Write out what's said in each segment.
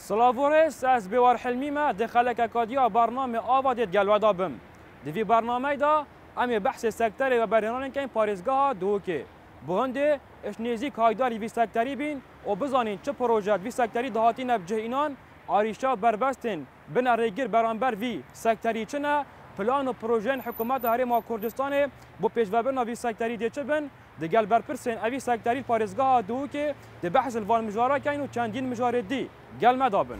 سلاوورس از بیوار حلمی ما دخلک اکادیا برنامه آوادید گلودا بم. دوی برنامه دا امی بحث سکتری و برهنان که این پاریزگاه دوکه. بهنده اشنیزی کایداری وی سکتری بین و بزانین چه پروژه وی سکتری دهاتی نبجه اینان آریشا بربستن بن ریگیر برانبر وی سکتری چنه پلان و پروژه حکومت هرما کردستان بو پیشوابن وی سکتری دیچه بن دگل برپرسن اوی سکتری پاریزگاه دوکه ده بحث الوان مجارا کین و چندین مجاره دی گل مدابن.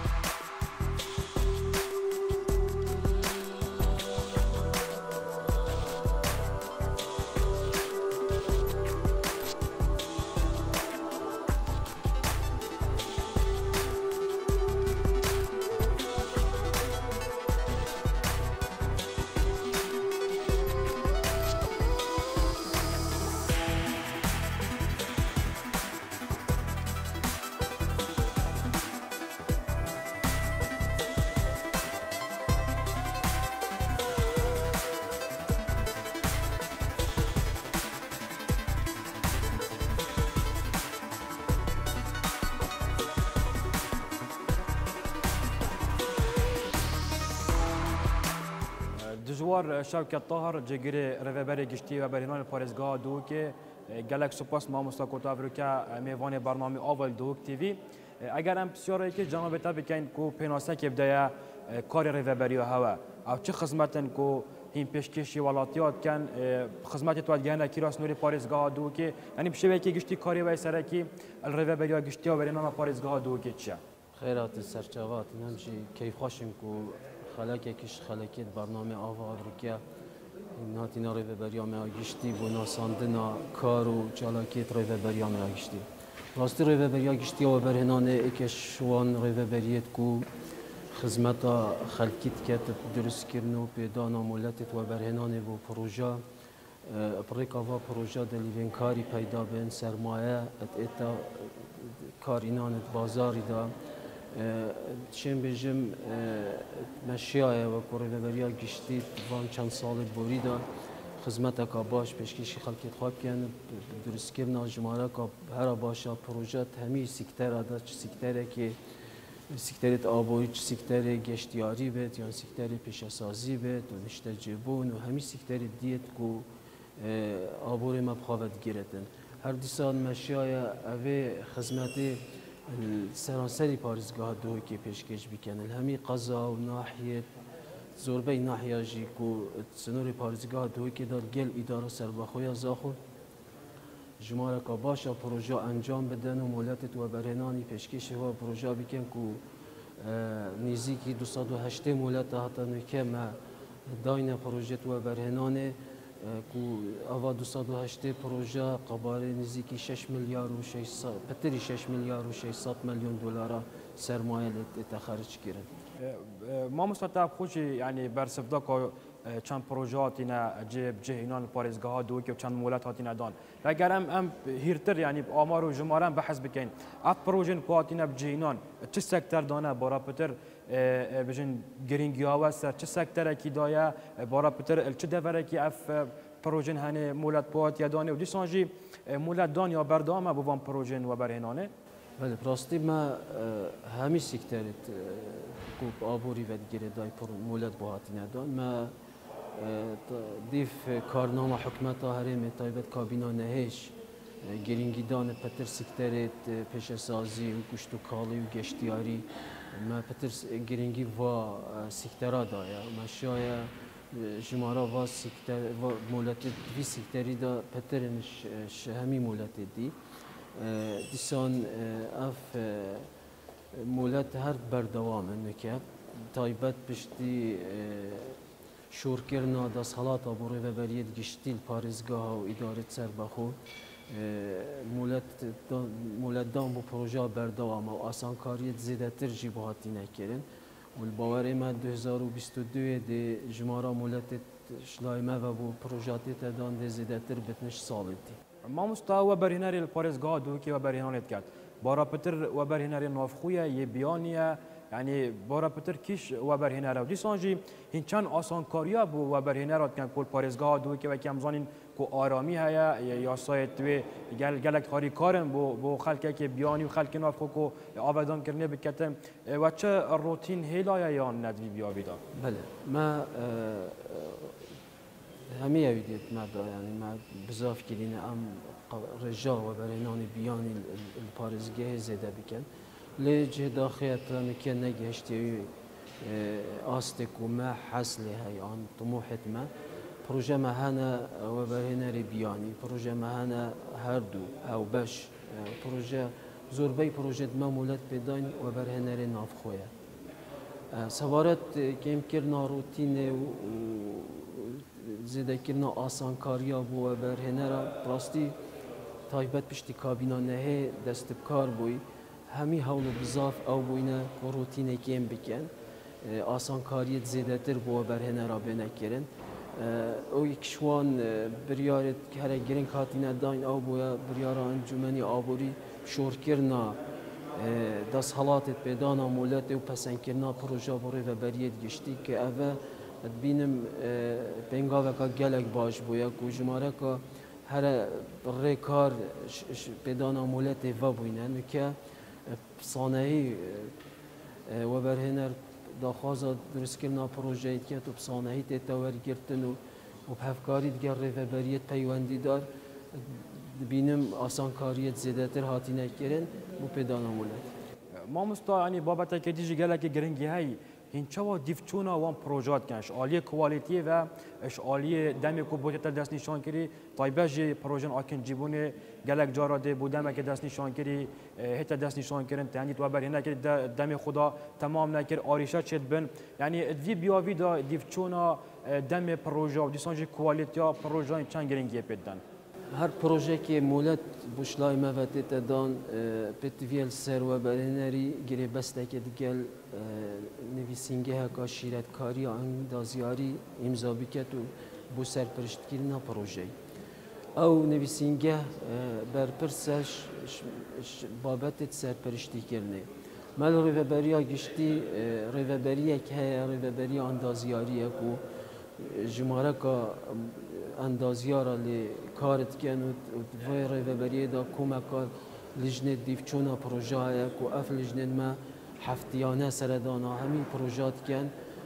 دجوار شوکت طاهر جگری رهبری گشتی و برهنان پاریزگاه دو که گلک سپاس ما مستقطع افریقا میوان برنامه اول دوک تیوی اگر هم بسیاری که جناب تا بکن کو پناسه که بدایا کار رهبری و هوا او چه خدمتن کو این پیشکشی ولاتیات کن خدمت تو گهنه کیراس نوری پاریزگاه دو که یعنی بشه که گشتی کاری و سرکی الرهبری و گشتی و برهنان پاریزگاه دو که چه خیرات سرچاوات نمشي كيف خوشم كو خلاكش خلاكيت برنامه آوا افریقا ناتی ناری به بریام آگشتی و ناساندنا کارو جالاکیت روی به بریام آگشتی راستی روی به بریام آگشتی و برهنانه اکشوان روی به بریت کو خدمت خلکیت کت درست کردنو پیدا نامولتت و برهنانه و پروژه پریکاوا پروژه دلیون کاری پیدا بین سرمایه اتا کارینان بازاری دا چند بجم مشیای و کوریبریا گشتی وان چند سال بوری دا خدمت کا باش پیشکشی خلکت خواب کن درست کردن جمعه کا هر باشا پروژه همی سکتر ادا چه سکتره که سکترت آبوی چه سکتر گشتیاری بید یا سکتر پیشسازی بید و نشته جبون و همی سکتر دیت کو آبوی ما بخواد گیرتن هر دیسان مشیای اوه خدمتی سراسری پاریزگاه دو که پیشکش بکنن همی قضا و ناحیه زوربه ناحیه جی کو سنور پاریزگاه دو که دار گل اداره سربخویا زاخو جمعه که باشه پروژه انجام بدن و مولاتت و برهنانی پیشکش و پروژه بکن کو نزدیکی 208 مولات حتی نکه ما داین پروژه و برهنانه کو آوا 208 پروژه قباره نزدیکی 6 میلیارد و 600 پتری 6 میلیارد و 600 میلیون دلار سرمایه تخرج کرد. ما مستطاب خوشی یعنی برسفدا که چند پروژه‌ات اینا جب جهینان پاریزگاه دو که چند مولات اینا دان. اگر هم هیرتر یعنی آمار و جماره بحث بکن. اف پروژه کواتینا بجهینان چه سکتر دانه برای پتر بجن گرینگی ها سر چه سکتر کی دایا برای پتر چه دوره کی اف پروژه هنه مولات پوات یادانه و دیسانجی مولات دان یا بردام بوام پروژه و برهنانه. بله راستی ما همی سکترت کوب آبوری و دیگه دای پر مولات باهاتی ندان ما دیف کارنامه حکمت هرم تایبت کابینا نهش گرینگی دان پتر سکترت پیش سازی و گشت و کالی و گشتیاری ما پتر گرینگی و سکترا دایا ما شایا جمارا و سکتر و مولات وی سکتری دا پترنش همی مولات دی دیسان اف مولات هر بردوام نکه تایبت بشتی شورکرنا دا صلات آبوری و بریت گشتیل پاریزگاه و اداره سربخو مولات دام بو پروژه بردوام و آسان کاریت زیده تر جیبهاتی نکرن و الباور ما 2022 دی جمارا مولات شلایمه و بو پروژه تدان دی زیده تر بتنش سالتی ما مستوى برهناري الباريزغا دوكي وبرهنانيت كات بارا بتر وبرهناري نوفخويا يبيانيا يعني بارا بتر کیش و برهنه را دیسانجی این چند آسان کاریا بو و برهنه را کن کل پاریزگاه دو که وکی همزانین کو آرامی هیا یا سایت و گلک خاری کارن بو خلک که بیانی و خلک ناف کو آبادان کرنه بکتم و چه روتین هیلا یا ندوی بیا بیدا. بله ما همه یادیت مردا یعنی ما بزاف کلینه ام رجا و برهنانی بیانی الپارزگاه زده بکن. لجه داخل مكان نجهشتي آستك وما حصله هاي عن طموحت ما بروجا ما هنا وبرهنا ربياني بروجا ما هنا هردو أو باش بروجا زوربي بروجا ما مولد بدين وبرهنا رناف خويا سوارت كم كرنا روتين زيدا كرنا آسان كاريا بو وبرهنا را براستي تايبت بشتي كابينا نهي دست بكار بوي همی حول و بزاف او بوینه که روتینه کم بکن آسان کاریت زیاده تر بو برهنه را بنکرن او یکشوان بریارت که هر گرین کاتینه داین او بویا بریار انجمنی آبوری شور کرنا دست حالاتت بدانا مولت و پسند کرنا پروژه بوری و بریت گشتی که اوه بینم بینگاوه که گلک باش بویا که جماره که هر ری کار بدانا مولت و بوینن که صانعی و برهنر داخواز درست کردن پروژه که تو صانعی تطور گرفتن و بهفکاری دیگر ریوبریت پیوندی دار بینم آسان کاریت زیاده تر هاتی نکردن و پیدا نمونه. ما مستا یعنی بابت که دیجی گله که گرنگی هایی این چوا دیفچونا وان پروژات کنش عالی کوالیتی و اش عالی دمی کو بوده دست نشان کری طایبه پروژن آکن جیبونه گلک جاراده بودم که دست نشان کری هت دست نشان کردن تانی تو بر هنر که دم خدا تمام نکرد آریشا چت بن یعنی ادوی بیاوی دا دیفچونا دم پروژه و دیسانج کوالیتی پروژه چند گرنگی پیدن هر پروژه که مولد بوشلای مواد دان پتویل سر و برهنری گری بسته که دیگر نویسنگه ها شیرت کاری اندازیاری امضا بکت و بو سر پرشت کردن پروژه او نویسنگه بر پرسش بابت سر پرشتی کردن مال ریوبریا گشتی ریوبریا که ریوبریا اندازیاریه کو جماره که اندازیارا لی کارت کن و ویره و بریه دا کمکار لجنه دیفچونا پروژه های که اف لجنه ما هفتیانه سردانا همی پروژات کن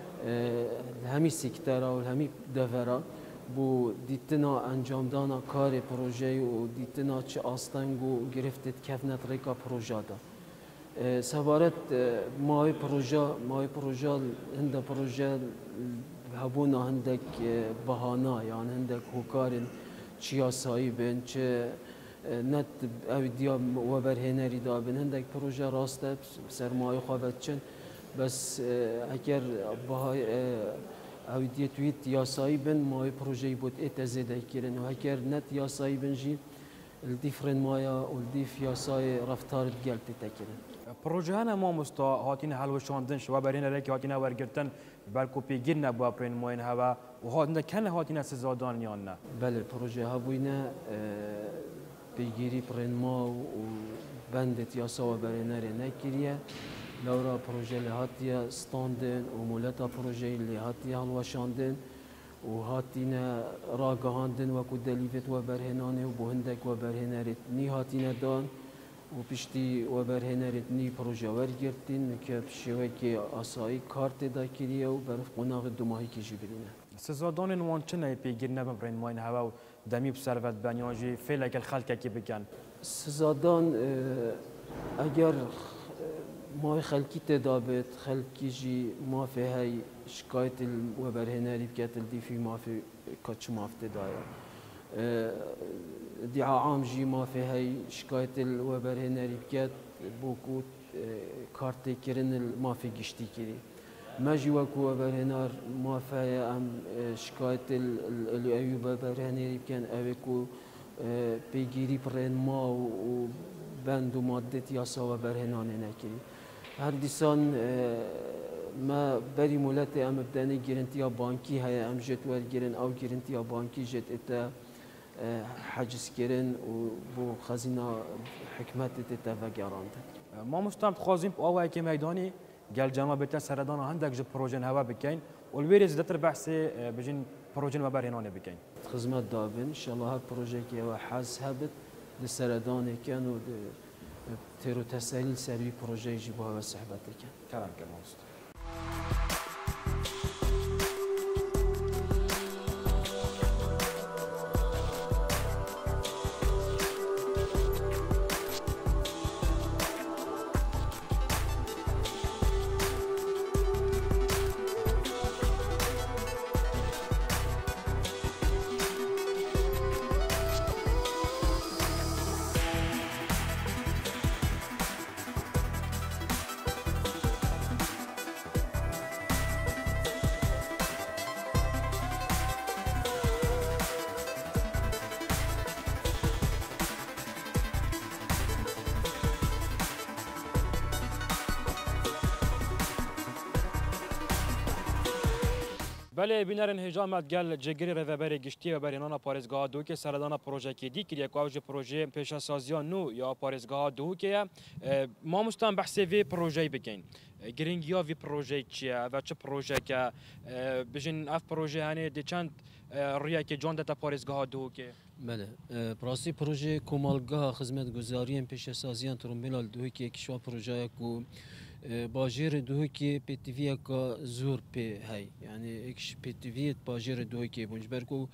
همی سکترا و همی دفرا بو دیتنا انجام دانا کار پروژه و دیتنا چه آستنگ و گرفتت کفنت ریکا پروژه دا سوارت مای پروژه هنده پروژه هبونا هندك بهانا يعني هندك هوكارن چيا صايبن چه نت او ديا وبرهنري دابن هندك پروژه راسته سرمایه خواهدچن بس اگر بهای او ديا تويت يا صايبن ماي پروژه بود اتزاده كيرن و اگر نت يا صايبن جي الديفرن مايا والديف يا صاي رفتار ديالت تكيرن پروژه هنه ما مستا هاتین حلوشاندن شو برین رکی هاتین ورگرتن بلکو پیگیر نبوا پرین موین هوا و هاتین کنه هاتین سزادان یا نه بله پروژه ها بوینه پیگیری پرین ما و بندت یا سوا برین نکریه لورا پروژه لهاتیا ستاندن و مولتا پروژه لهاتیا حلوشاندن و هاتین راگهاندن و کدلیفت و برهنانه و بهندک و برهنرت نی هاتین دان و پشتی و برهنرت نی پروژه ورگرتین که شوی که آسایی کارت دا کریه و برف قناغ دوماهی که جبرینه سزادان وان چنه پیگیر نبم برین موین هوا و دمی بسروت بنیاجی فعلا الخلق کی بکن سزادان اگر ما خلقی تدابت خلقی جی ما فی های شکایت و برهنری بکت دی فی ما فی کچ ما فی تدایا ادعاء عام جي ما في هاي شكاية الوبرهنري بكات بوكو كارتي كيرن ما في قشتي كيري ما جي وكو وبرهنار ما في ام شكاية الأيوب وبرهنري كان أبيكو بيجيري برين ما وبندو مادة ياسا وبرهنان نكري هر ديسان ما بري مولاتي ام بداني جرنتيا بانكي هاي ام جت والجرن او جرنتيا بانكي جت اتا حجز کردن و بو خزینه حکمت تتفکرند. ما مستند خوازیم آوای که میدانی قال جماعة بيتا سردانا عندك جو بروجين هوا بكين والويري زدتر بحثي بجين بروجين وبر هنا بكين خدمت دابن ان شاء الله هالبروجي كي حاز هبت للسردان كانوا تيرو تسهيل سري بروجي يجيبوها بسحبتك كلام كموست بله بینرن هجامت گل جگری رهبری گشتی و برینانا پارێزگاها دو که سردانا پروژه کی دی کریه که اوج پروژه پیشاسازیان نو یا پارێزگاها دو که ما مستان بحثی وی پروژه بکن گرینگیا وی پروژه چیه و چه پروژه که بجن اف پروژه هنه دی چند ریه که جان دتا پارێزگاها دو که بله براستی پروژه کمالگاه خدمت گزاری پیشاسازیان ترومبیلال دو که کشوا پروژه کو باجر دوه که پتیویا کا زور په هی یعنی اکش پتیویت باجر دوه که بونجبر کو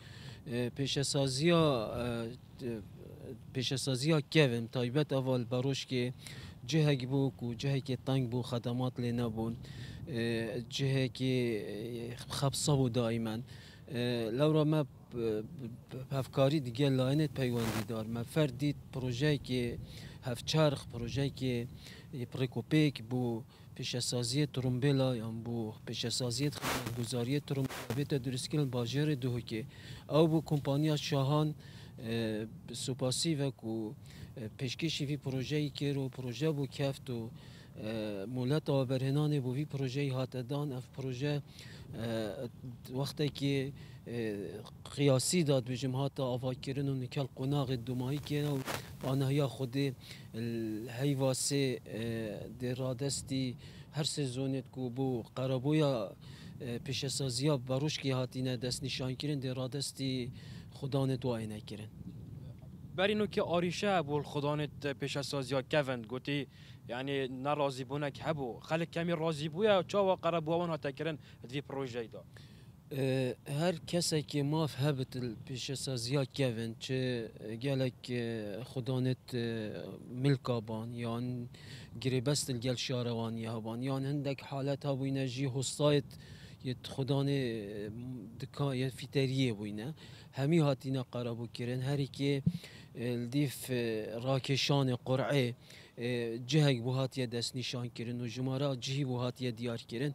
پیشسازیا کevin تایبت اول باروش که جهه بو کو جهه که تنگ بو خدمات لینا بون جهه که خبصه بو دائما لورا ما هفکاری دیگه لاینت پیوندی دار ما فردید پروژه که هفچارخ پروژه که پریکوپیک بو پیشسازی ترومبیلا یا بو پیشسازی گزاری ترومبیلا بیت درسکیل باجر دو که او بو کمپانیا شاهان سپاسی و کو پیشکشی وی پروژه‌ای که رو پروژه بو کفت و مولت آبرهنان بو وی پروژه هات دان اف پروژه وقتی که قیاسی داد بجم هات آوا کردن و نکل قناغ دومایی که و آنها خود الهیواسه درادستی هر سزونت کو بو قرابویا پیشسازیا باروش که هاتینه دست نشان کردن درادستی خدانت و آینه کردن برینو که آریشه بول خدانت پیشسازیا کevin گوتی یعنی ناراضی بونک هبو خلک کمی راضی بویا چاوا قرابوان هات کردن دی پروژه دا هر کسی که ماف هبت پیشسازیا کevin چه گلک خدانت ملکابان یان گریبست الگل شاروانی هبان یان هندک حالت ها بوینه جی هستایت یت خدان دکا یت فیتریه بوینه همی هاتینا قرابو کرن هری که الدیف راکشان قرعه جهک بو هاتیه دست نشان کرن و جمارا جهی بو هاتیه دیار کرن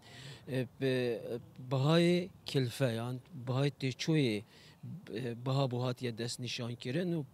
بهای کلفه یان بهای تیچوی بها بو هاتیه دست نشان کرن و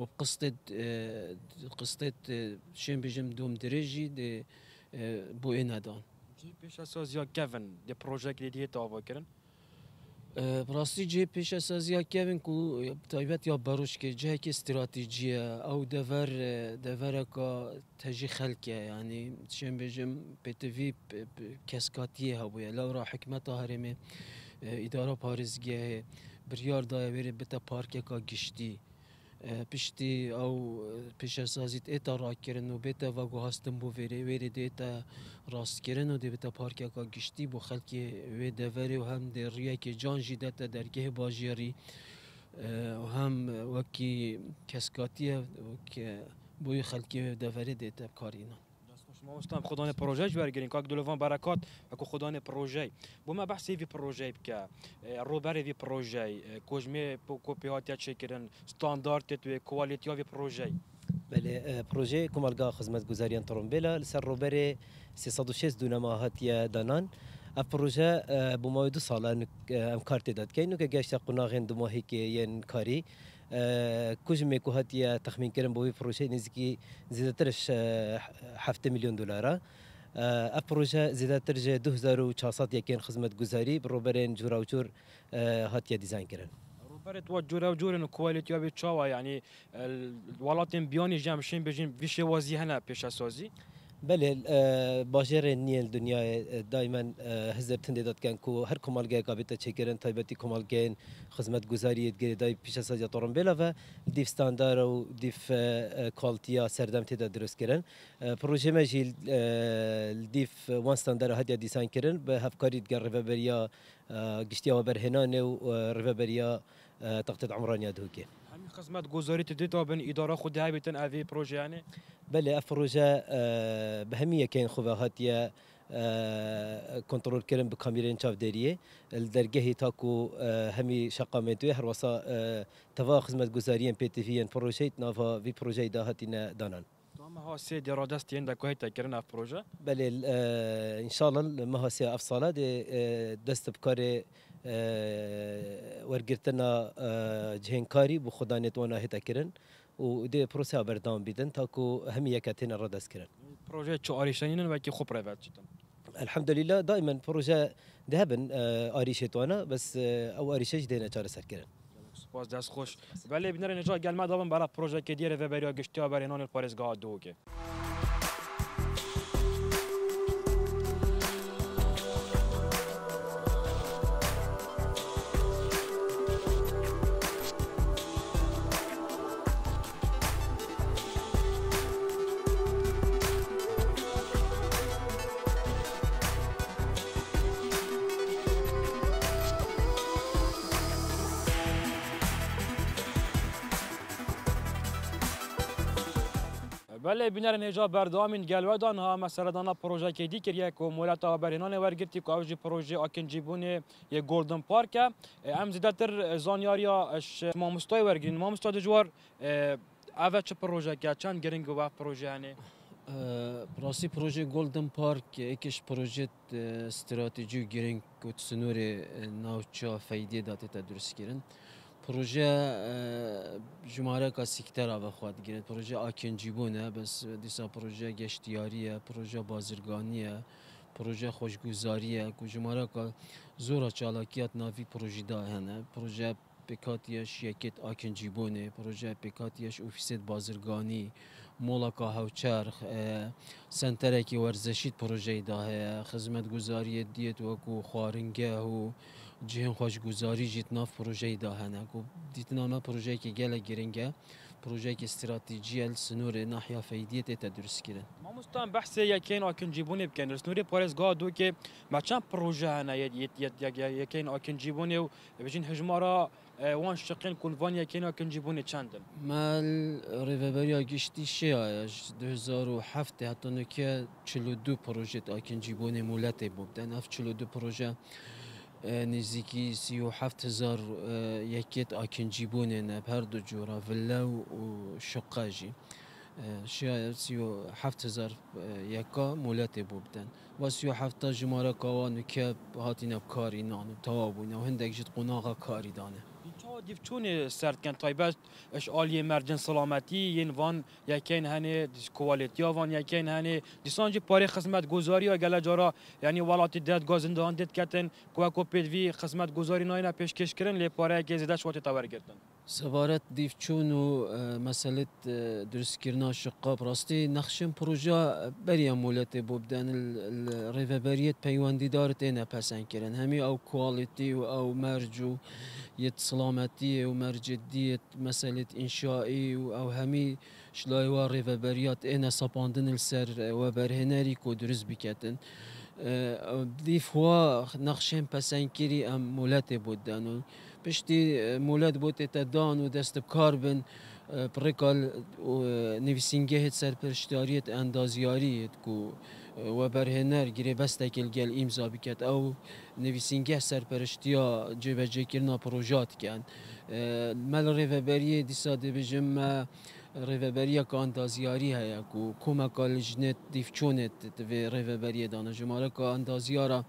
قصد شن بجم دوم درجی ده بو ایندان پیشسازیا کevin دی پروژه که دیگه تاوا کردن براستی جه پیشسازیا کevin کو تایبت یا باروش که جه که استراتژیه او دور کا تجی خلکه یعنی شن بجم پتوی کسکاتیه هبویا لورا حکمت هرمه اداره پارزگه بریار دای وری بتا پارک کا گشتی پشتی او پیشسازیت ایتا را کردن و بیتا و گوهستن بو وری دیتا راست کردن و دیتا پارک کا گشتی بو خلکی وی دوری و هم در ریه که جان جیدتا درگه باجیاری و هم وکی کسکاتیه که بوی خلکی دوری دیتا کارینا ما مستم خدان پروژه برگرین که دولوان برکات و خدان پروژه بو ما بحثی وی پروژه بکه روبری وی پروژه کوجمه کوپیاتیا چکرن استاندارد تو کوالیتی وی پروژه بله پروژه کمالگاه خدمت گزاریان ترومبیلا لسر روبری 306 دونما هاتیه دانان اف پروژه بو ما 2 سال ام کارت داد که اینو که گشت قناغین دو ماهی که ین کاری کجمه که هاتیه تخمین کردن بوی پروژه نزدیکی زیادترش 7 میلیون دلاره اف پروژه زیادتر 2400 یکین خدمت گزاری بروبرین جورا و جور هاتیه دیزاین کردن روبرت و جورا و جور کوالیتی و چاوا یعنی ولاتن بیانی جمشین بجین ویش وازی هنه پیشسازی بله باجر نیل دنیا دائما هزار تنده داد کن کو هر کمالگاه قابلیت چکرن تایبتی کمالگاه خدمت گزاریت گری دای پیش از طورم بلا و دیف استاندار و دیف کالتیا سردم تدا درست کردن پروژه مجیل دیف وان استاندار هدیه دیزاین کردن به هفکاری دیگر رفبریا گشتیا و برهنان و رفبریا تقطع عمرانیا دوکه همین خدمت گزاری تدیتا بین اداره خود های بیتن اوی پروژه یعنی بله افروجه بهمیه که این خوبه یا کنترل کردن به کامیرین چاودریه الدرجه تاکو همی شقامتوی هر وسا توا خدمت گزاریم PTV پروژه ناوا وی پروژه دهاتینا دانان ما ها سه درادست ین دکوهی تکرن اف پروژه بله ان شاء الله ما ها سه افصاله دست بکار ورگرتنا جهنکاری بو خدا نتوانا هتا کرن و ده پروسه بردام بیدن تاکو همی یکاتین را دست کرن پروژه چه آریشتنین و کی خوب روید چیتن الحمد لله دائما پروژه ذهبن آریشتوانا بس او آریشش دینا چاره سر کرن سپاس دست خوش ولی بنر نجا گل ما دابن برای پروژه که دیره و بریا گشتیا برینان پاریزگاه دو که بله بینر نجا بردامین گلودان ها مثلا دانا پروژه که دی کریه که مولات آبرینان ورگرتی که اوجی پروژه آکنجیبونه یه گلدن پارک ام زیادتر زانیاریا ما مستوی ورگرین ما مستوی جوار اوه چه پروژه که چند گرینگ و پروژه هنه براستی پروژه گلدن پارک یکیش پروژه استراتژی گرینگ و سنور ناوچا فایده داده تا درست کردن پروژه جمعه کا سکتر آب خواهد گرفت پروژه آکنجیبونه بس دیسا پروژه گشتیاریه پروژه بازرگانیه پروژه خوشگذاریه که جمعه کا زورا چالاکیات ناوی پروژه دا هنه پروژه پکاتیش یکت آکنجیبونه پروژه پکاتیش اوفیست بازرگانی مولاکا هاوچرخ سنتره کی ورزشید پروژه دا هه خدمت گزاری دیت و کو خوارنگه و جهان خوشگذاری جیت ناف پروژه دا هنه کو دیتنا ما پروژه کی گله گرینگه پروژه کی استراتژی سنور ناحیه فایدیت تدرس کردن ما مستان بحث یکین آکنجیبونه بکن سنوری پاریزگاه دو که ما چند پروژه هنه یکین آکنجیبونه و بجین هجمارا وان شقين كلفان يكينا كنجيبوني چندن مال ريفابريا گشتي شياج 2007 حتى نكيا 42 پروژه آکنجیبونی مولته بودن اف 42 پروژه نزدیکی 37,000 یکیت آکنجیبونه نه هر دو جورا ولا و شقاجی شاید 37,000 یکا مولته بودن و 37 جماره کاوان که هاتینا کاری نانو توابونه و هندک جد قناغا کاری دانه دیف چون سرد کن تایبت اش آلی مرجن سلامتی ین وان یکین هنه کوالیتی وان یکین هنه دیسانجی پاره خدمت گزاری و گله جارا یعنی ولایت داد گازندان داد کتن کو پدوی خدمت گزاری ناینا پیشکش کردن لی پاره که زیادش وقت تاور گرفتن سوارت دیف چون و مسئله درست کردن شقا براستی نقشم پروژه برای مولت بودن الریوبریت پیوندی دارت اینا پسند کردن همی او کوالیتی و او مرجو یت سلامتی و مرجدیت مسئله انشایی و او همی شلای و ریوبریات اینا سپاندن السر و برهنری کو درست بکتن دیف هوا نقشم پسند کردی ام مولت بودن پشتی مولد بود تدان و دست کار بن پرکال نویسنگه سرپرشتاریت اندازیاریت کو و برهنر گیری بسته کل گل امضا بکت او نویسنگه سرپرشتیا جبهه کرنا پروژات کن مال ریوبریه دیسا دیوژم ریوبریه که اندازیاری هیا کو کمک لجنت دیفچونت و ریوبریه دانه جماره که اندازیارا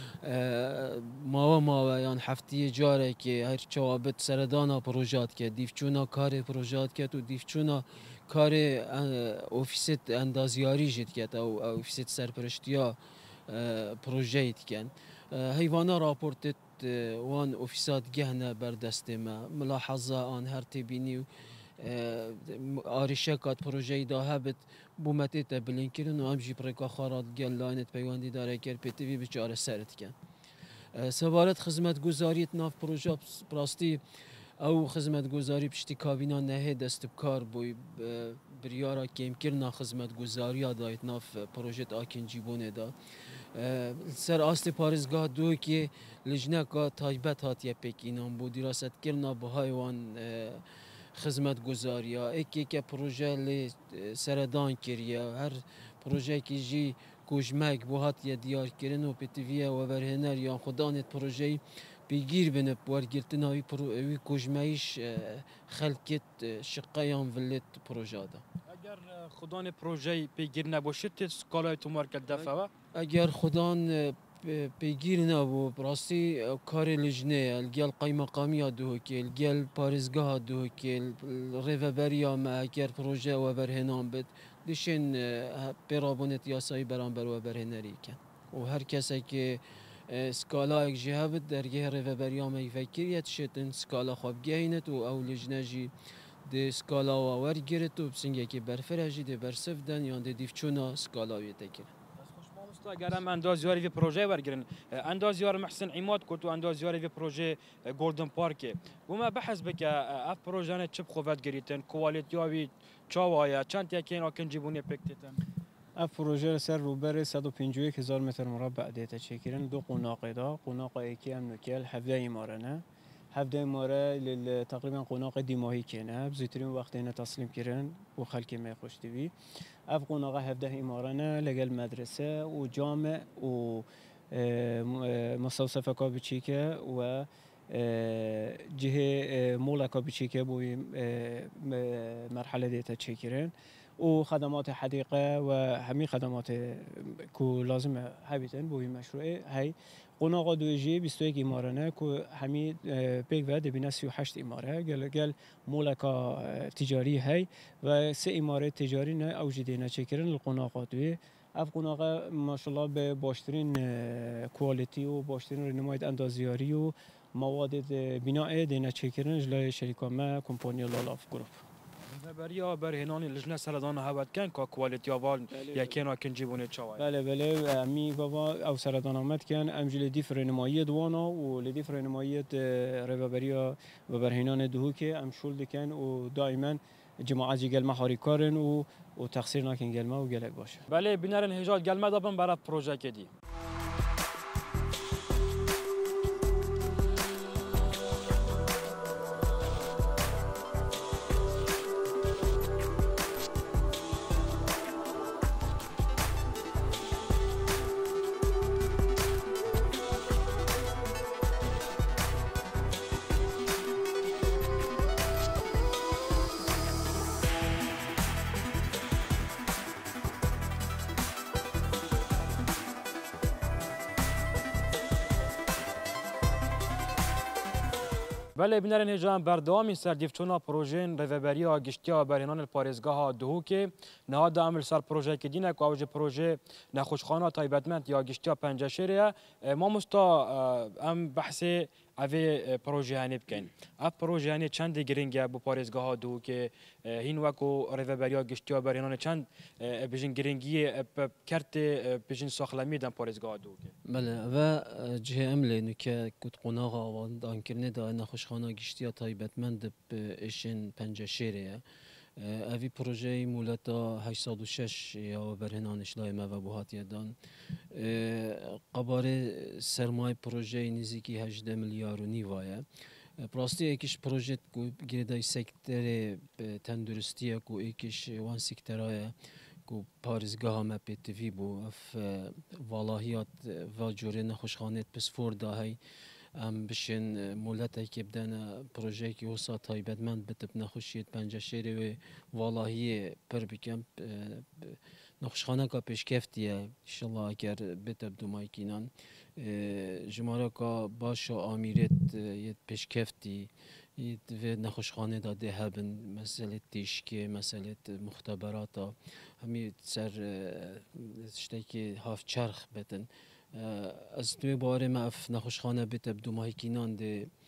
ماوا یان هفته جاره که هر چوابت سردانا پروژات که دیفچونا کار پروژات که تو دیفچونا کار اوفیست اندازیاری جد که او اوفیست سرپرشتیا پروژه کن حیوانا راپورتت وان اوفیسات گهنه بردست ما ملاحظه آن هر تبینی آریشه کات پروژه دا هبت بومتی تا بلینکرن و همجی پرکا خارات گل لاینت پیوندی داره کر پیتوی بچاره سرت کن سوارت خدمت گزاریت ناف پروژه براستی او خدمت گزاری پشتی کابینا نه دست بکار بوی بریارا کم کرنا خدمت گزاری دایت ناف پروژه آکنجی بونه دا سر آست پارزگاه دو که لجنه که تایبت هاتیه پکینان بود دراست کرنا بهای وان خدمت گزاری ها اکی که پروژه لی سردان کریه هر پروژه که جی کوجمک بو هاتیه دیار کرن و پتیویه و برهنر یا خدانت پروژه بگیر بنه بورگرتنا وی کوجمایش خلقت شقیان ولت پروژه دا اگر خدان پروژه بگیر نباشید سکالای تو مارکت دفعه اگر خدان پیگیر نبود براستی کار لجنه الگل قایم مقامی دو که الگل پارزگاه دو که ریوبریا ما اگر پروژه و برهنام بد دشین برابونت یاسایی برانبر و برهنری کن و هر کسی که سکالا یک جهه بد درگه ریوبریا ما یفکریت شدن سکالا خواب گینت و او لجنه جی ده سکالا و ورگیرت و بسنگه که برفرجی ده برسف دن یا ده دیفچونا سکالاوی تکر اگر هم اندازیاری وی پروژه برگرن اندازیار محسن عماد کت و اندازیاری وی پروژه گلدن پارک و ما بحث بکه اف پروژه نه چپ خوبت گریتن کوالیتی وی چاوایا چند یکین آکن جیبونی پکتتن اف پروژه سر روبر 151,000 متر مربع دیتا چکیرن دو قناق دا قناق یکی هم نکل 17 امارنه 17 اماره تقریبا قناق دیماهی کنه بزیترین وقت اینا تسلیم کردن و خلکی می خوش دیوی اف قناق 17 امارنه لگل مدرسه و جامع و مستوصفه کا بچیکه و جهه مولا کا بچیکه بوی مرحله دیتا چکیرن و خدمات حديقة وهمي خدمات كو لازم هبيتن بوي مشروع هاي قناق دوجي 21 إمارة كو همي بيك بعد بنا 38 إمارة قال مولكا تجاري هاي و 3 إمارة تجاري نا أوجدينا شكرن القناقات دوي اف قناقه ما شاء الله به باشترین کوالیتی و باشترین رنمایت اندازیاری و مواد بناء دینا چکرن جلوی شرکت ما کمپانی لالاف گروپ بریا برهنانی لجنه سردان هبت کن که کوالیتی آوال یکینا کن جیبونه چاوای بله امی بابا او سردان آمد کن امجل دیف رنمایی دوانا و لدیف رنمایی ربابریا و برهنان دهو که ام شول دکن و دائما جماعت جی گلمه هاری کارن و تقصیر نکن گلمه و گلک باشه بله بینرن هجاد گلمه دابن برای پروژه کدی بله بینرن هجان بردامی سر دیفچونا پروژین ریوبریا گشتیا برهنان الپارزگاه دهو که نهاد عمل سر پروژه که دینه که اوج پروژه نخوشخانه تایبتمند یا گشتیا پنجشیره ما مستا ام بحث اوی پروژه هنی بکن اف پروژه هنی چند گرینگه بو پارزگاه دهو که هین وکو ریوبریا گشتیا برهنان چند بجن گرینگی کرت بجن ساخلمی دن پارزگاه دهو که بله و جه عمله نکه کت قناغا و دانکرنه دا نخوشخانه گشتیا تایبتمند اشن پنجشیره اوی پروژه مولتا 806 یا برهنانش لای ما و بوهات دان قبار سرمای پروژه نزدیکی 18 میلیارد و نیوایه براستی یکیش پروژه کو گردای سکتر تندرستی کو یکیش وان سکترای کو پارزگاه ما پتوی بو اف والهیات و جوره نخوشخانه پس فوردا هی ام بشین مولتی که بدن پروژه که وسط تایبتمند بتب نخوشیت پنجشیری و والهی پر بکم نخوشخانه که پیشکفتیه انشالله اگر بتب دومای کینان جماره که باش و آمیرت یه پیشکفتی و نخوشخانه داده هبن مسئله تیشکی مسئله مختبرات همی سر شتی که هاف چرخ بتن از توی باره ما اف نخوشخانه بتب دو ماهی کینان ده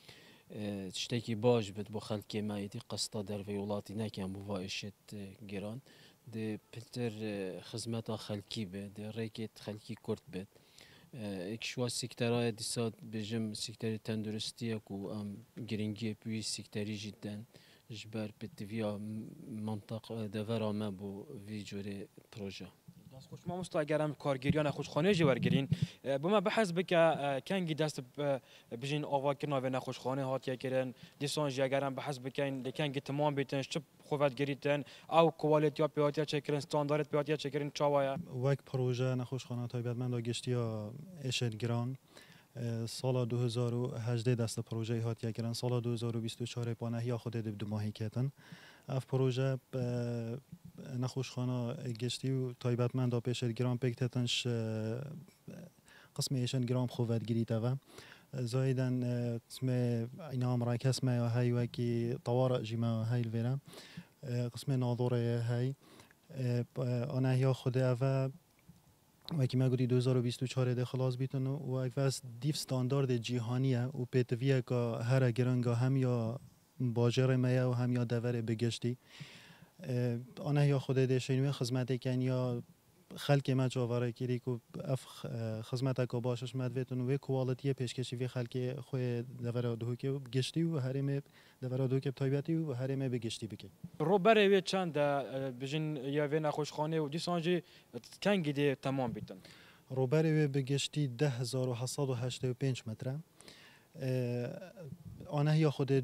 تشتكي باش بد بو خلقي ما يدي قصتا در ولاتی نکن بو وایشت گران ده پتر خدمت خلقی به ده ریکت خلقی کرد بد اکشوا سکترهای دیسات بجم سکتری تندرستیه کو ام گرینگی پوی سکتری جدا جبر بتویا منطق دورا ما بو وی جوری پروژه خوش ما مستاجرم کارگریان خوشخانه جوارگرین بما بحث بک کنگی دست بجین آواکرنا و نخوشخانه هات یکرن دیسان جگرم بحث بکن لکنگی تمام بیتن چپ خوفت گریتن او کوالیتی ها پیاتی چکرین استاندارد پیاتی چکرین چاوایا وک پروژه نخوشخانه تایبەتمەند گشتی اشد گران سال 2018 دست پروژه هات یکرن سال 2024 پانهیا خود دو ماهی کتن اف پروژه نخوشخانه گشتی و تایبەتمەند پیشد گران پکتتنش قسم ایشن گرام خوفت گریته و زایدن قسم اینا امراکس ما هی وکی طوارئ جیما هی الویرا قسم ناظوره هی آنها یا خود اوه وکی ما گویی 2024 ده خلاص بیتن و اکواس دیف استاندارد جهانیه و پیتویه که هر گرانگاه هم یا باجر میا و هم یا دوره بگشتی آنها یا خود ده شنوی خدمت کن یا خلک ما جواره کری که اف خدمت که باشش مدویتون و کوالیتی پیشکشی وی خلک خوی دوره دو که گشتی و هریم دوره دو که تایبەتی و هریم بگشتی بکی روبره وی چند بجین یا وی نخوشخانه و دیسانجی کنگی ده تمام بیتن روبره وی بگشتی 10785 متره آنها یا خود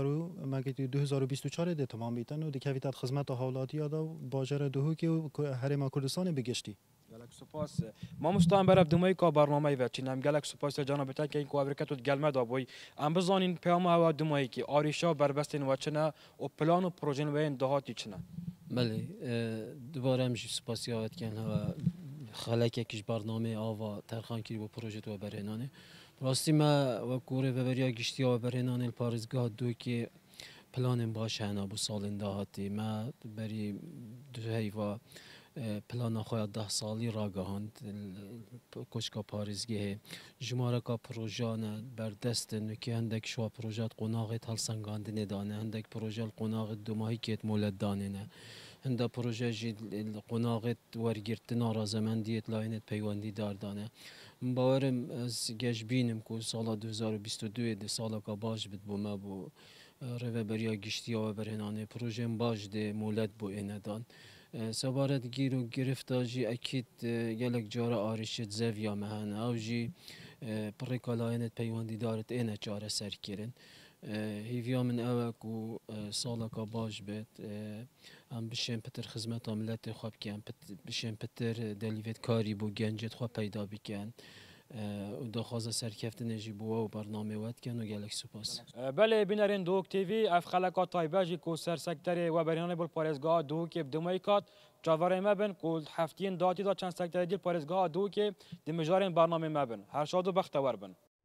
2024 ده تمام بیتن و دکویتات خدمت حالاتی آدا باجر دو که هریم کردستان بگشتی گلک سپاس ما مستان برف دمای کا برنامه و چینم گلک سپاس جناب تا که این کو ابرکت گلمه دا بوی ام بزانین پیام هوا دمای کی آریشا بربستین و چنه و پلان و پروژه و این دهاتی چنه بله دوباره همجی سپاسی آوت کن هوا خلک یکیش برنامه آوا ترخان کری با پروژه تو برهنانه راستی ما و کوره و بریا گشتی و برهنانه پارزگاه دو که پلان باشه هنه بو سال دهاتی ما بری دو هیوا پلان خواهد 10 سالی را گهاند کشکا پارزگه جماره کا پروژه نه بر دست نوکی هندک شوا پروژه قناغت هل سنگاند ندانه هندک پروژه قناغت دو ماهی کت مولد دانه نه هنده پروژه جید قناغت ورگرتنا رازمندیت لاینت پیوندی داردانه باورم از گش بینم که سال 2022 ده سالا کا باش بد بوما بو رو بریا گشتی و برهنانه پروژه باش ده مولد بو اینه دان سوارت گیر و گرفته جی اکید گلک جاره آرشت زویا مهانه او جی پرکالاینت پیوندی دارد اینه جاره سر کرن هیویا من اوک و سالا کا باش بید هم بشیم پتر خدمت عملت خواب کن بشیم پتر دلیویت کاری بو گنجت خواب پیدا بکن و دخواست سرکفت نجی بوا و برنامه ود کن و گلک سپاس بله بینرین دوک تیوی اف خلقات تایبه کو سر سکتر و برهنانه بول پارزگاه دو که بدمای کات جواره مبن کل هفتین داتی دا چند سکتر دیل پارزگاه دو که دمجارین برنامه مبن هر شاد و بختور بن